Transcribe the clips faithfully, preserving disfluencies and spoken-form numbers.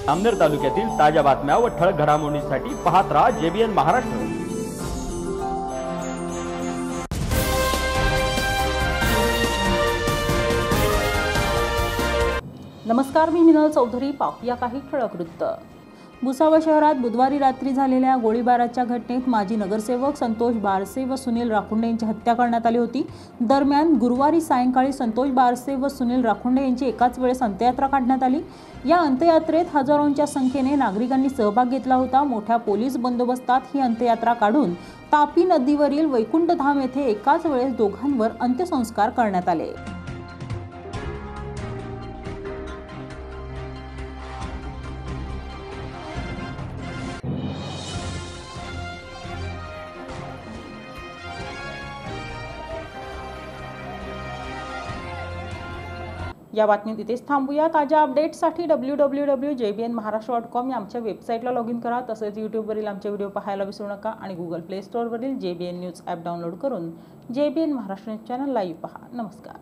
अमनेर तालुक्यातील ताज्या बातम्या व ठळक घडामोडींसाठी पाहत राहा जेबीएन महाराष्ट्र। नमस्कार, मी मिनल चौधरी। पाहूया काही ठळक वृत्त। भुसावळ शहरात बुधवारी रात्री झालेल्या गोळीबाराच्या घटनेत माजी नगरसेवक संतोष बारसे व सुनील राखुंडे यांची हत्या करण्यात आली होती। दरम्यान गुरुवारी सायंकाळी संतोष बारसे व सुनील राखुंडे यांची एकाच वेळेस अंत्ययात्रा काढण्यात आली। या अंत्ययात्रेत हजारोंच्या संख्येने नागरिकांनी सहभाग घेतला होता। मोठ्या पोलीस बंदोबस्तात ही अंत्ययात्रा काढून तापी नदीवरील वैकुंठधाम येथे एकाच वेळेस दोघांवर अंत्यसंस्कार करण्यात आले। या बातमीत इथेच थांबूया। ताज्या अपडेट्ससाठी W W W dot J B N Maharashtra dot com या आमच्या वेबसाईटला लॉग इन करा। तसेच यूट्यूबवरील आमचे व्हिडिओ पाहायला विसरू नका आणि गुगल प्ले स्टोअरवरील J B N news app download करून J B N Maharashtra news channel live पहा। नमस्कार।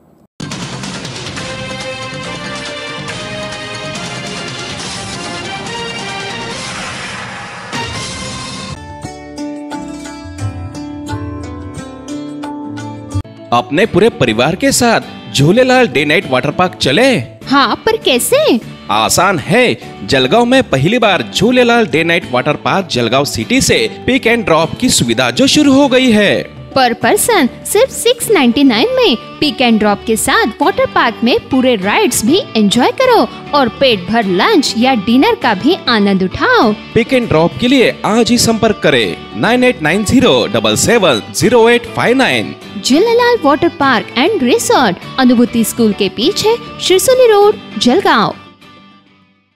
अपने पूरे परिवार के साथ Jhulelal day night water park चले? हाँ, पर कैसे? आसान है। जलगांव में पहली बार Jhulelal day night water park Jalgaon city से पिक एंड ड्रॉप की सुविधा जो शुरू हो गई है। पर पर्सन सिर्फ सिक्स नाइन्टी नाइन में पिक एंड ड्रॉप के साथ वाटर पार्क में पूरे राइड्स भी एंजॉय करो और पेट भर लंच या डिनर का भी आनंद उठाओ। पिक एंड ड्रॉप के लिए आज ही संपर्क करें nine eight nine zero double seven zero eight five nine. Jhulelal water park and resort, Anubhuti school के पीछे, शिरसोली रोड, जलगांव।